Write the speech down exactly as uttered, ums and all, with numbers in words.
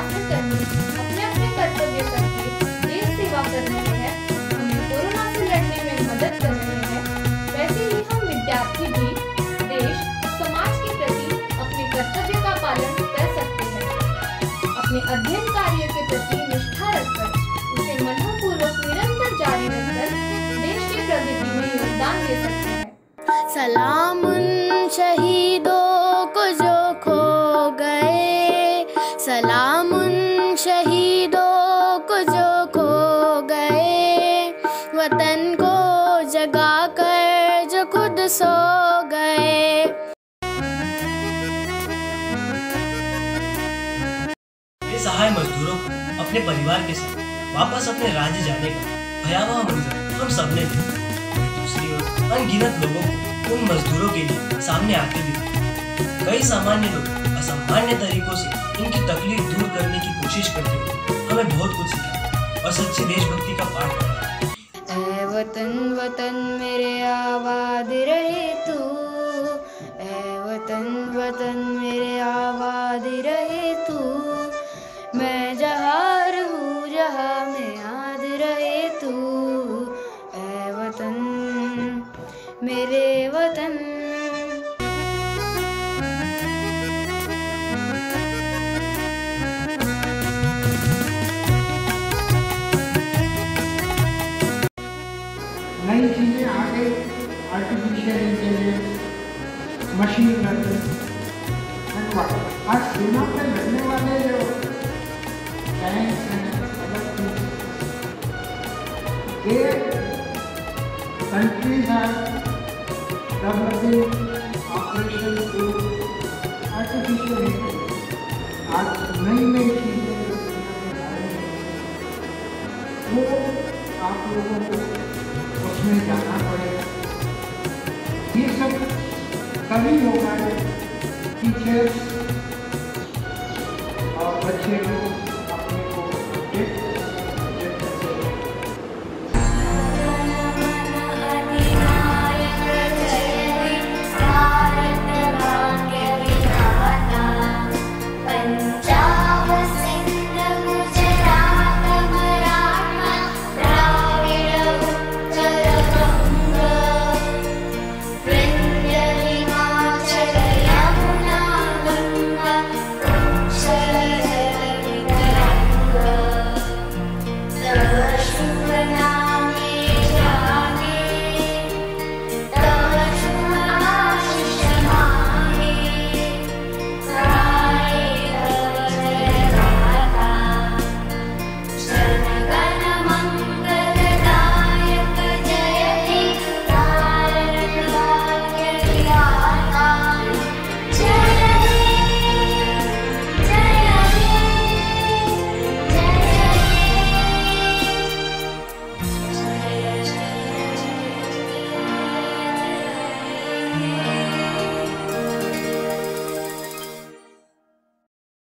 स्वास्थ्यकर्मी अपने अपने कर्तव्य करके देश सेवा कर रहे हैं, हमें कोरोना से लड़ने में मदद कर रहे हैं, वैसे ही हम विद्यार्थी भी देश समाज के प्रति अपने कर्तव्य का पालन कर सकते हैं। अपने अध्ययन कार्य के प्रति निष्ठा रखकर उसे मनपूर्वक निरंतर जारी रखकर देश की प्रगति में योगदान दे सकते हैं। सलाम उन शहीदों को जो खो गए, सलाम उन शहीदों को जो खो गए, वतन को जगा कर जो खुद सो गए। बेसहाय मजदूरों को अपने परिवार के साथ वापस अपने राज्य जाने का भयावह मंजर हम सबने देखा। दूसरी ओर अनगिनत लोगों को उन मजदूरों के लिए सामने आते दिखे। कई सामान्य लोग असामान्य तरीकों से इनकी तकलीफ दूर करने की कोशिश करते हुए हमें बहुत कुछ सिखाया और सच्ची देशभक्ति का पाठ पढ़ाया। ऐ वतन वतन मेरे आबाद रहे तू, ऐ वतन वतन मेरे आबाद रहे तू, मैं जहाँ रहूँ जहाँ में याद रहे तू, ऐ वतन मेरे वतन। नई चीज़ें आ गई, आर्टिफिशियल इंटेलिजेंस, मशीन लर्निंग, आज सीमा पर लड़ने वाले जो टैंक्स हैं, अदर चीज़, ये कंट्रीज हैं developing operation to artificial intelligence. आज नई नई चीज़ें जो दुनिया में आ रही हैं, वो आप लोगों को उसमें जाना पड़ेगा। ये सब तभी होगा टीचर्स और बच्चे लोग